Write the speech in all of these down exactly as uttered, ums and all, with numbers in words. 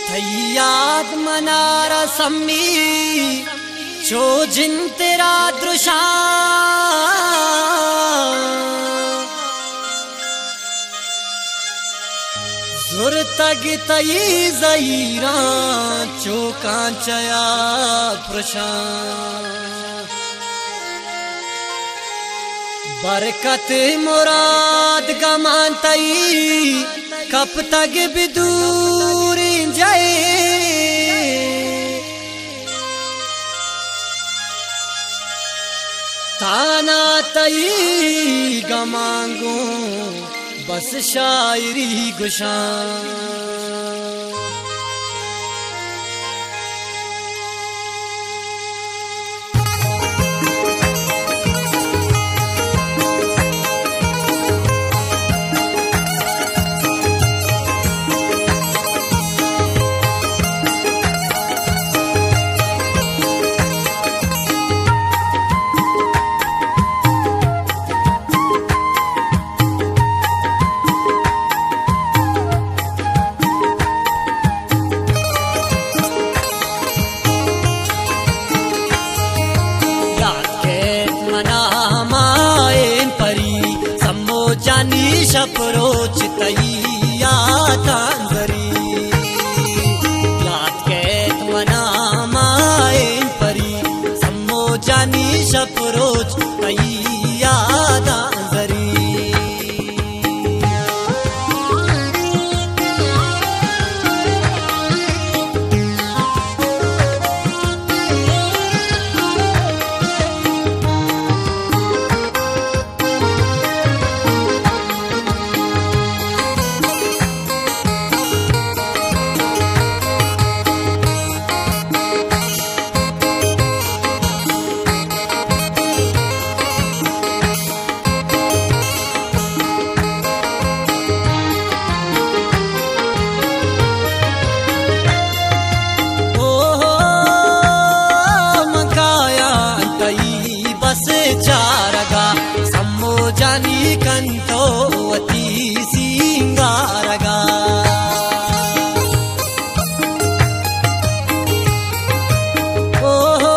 थैयाद मनारा सम्मी चो जिन तेरा दृशा जुर तग तई ज़हीरा चो कांचया प्रशा बरकत मुराद गमान तई कप तग बिदूर जाए ताना तई गमांगो बस शायरी गुशां शपरोच तैया तांजरी याद के मना माएन परी सम्मो जानी शपरोच तैया तांजरी चारगा सम्मो जानी कंतो वती सिंगारगा ओ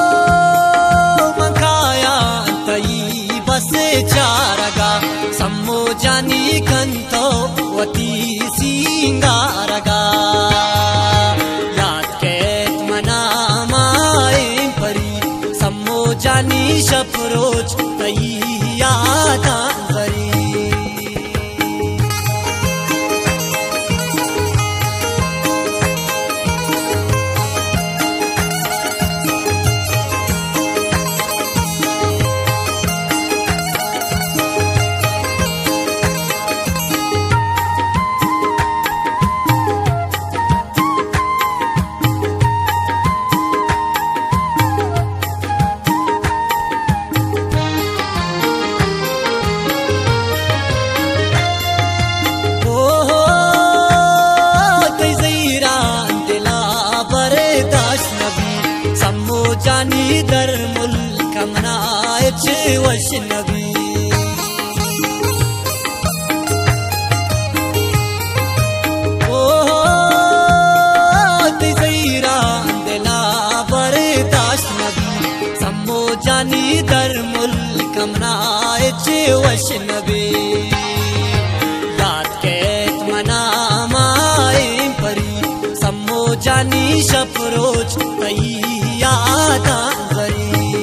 मकाया तई बस चारगा सम्मो जानी कंतो वती सिंगारगा याद के मना माए परी सम्मो जानी शपरोच तैया तांजरी जानी दर मुल्क मनाच वश नबी ओ तिजैरा दिला बरदाश्त नबी सम्मो जानी दर मुल्क मनाच वश नबी याद के मना माए परी सम्मो जानी शपरोच तैया तांजरी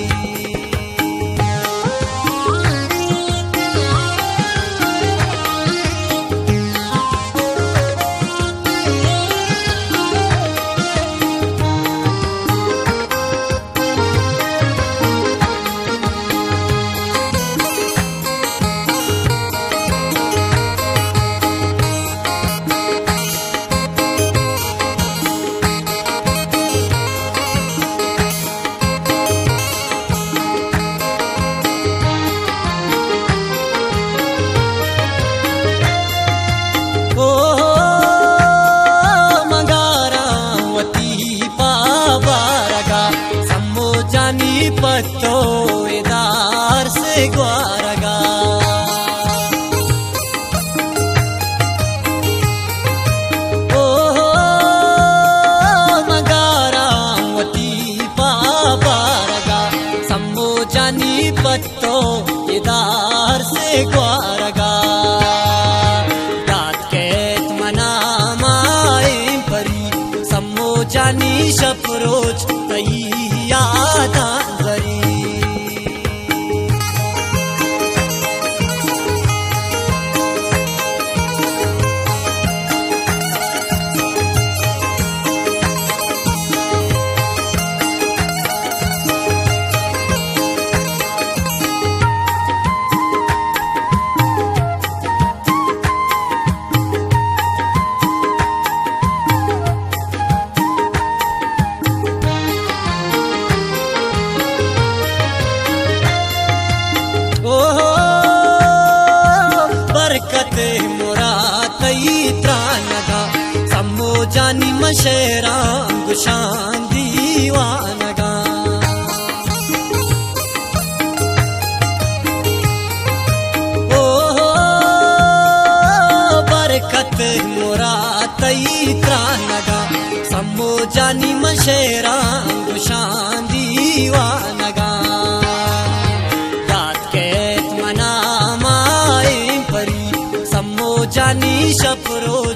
पत्तो इदार से ग्वारगा ओ ग्वारगा दात केत मना माईं परी सम्मो जानी शपरोज तई यादा जरी जानी मशेरा गुशान दीवानगा ओ बरकत मोरा तई त्रानगा सम्मो जानी मशेरा गुशान दीवानगा दात केत मना माईं परी सम्मो जानी शपरो